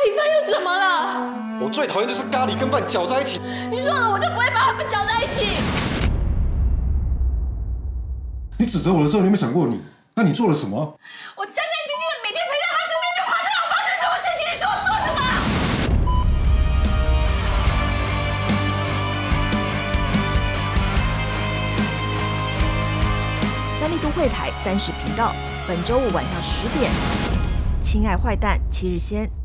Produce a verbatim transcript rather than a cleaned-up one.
喱饭又怎么了？ 我最讨厌就是咖喱跟饭搅在一起。 你说了，我就不会把它们搅在一起。 你指责我的时候，你有没有想过你？那你做了什么？ 我战战兢兢的每天陪在他身边，就怕他要发生什么事情。你说我做什么？ 三立都会台三十频道，本周五晚上十点，《亲爱坏蛋》七日先。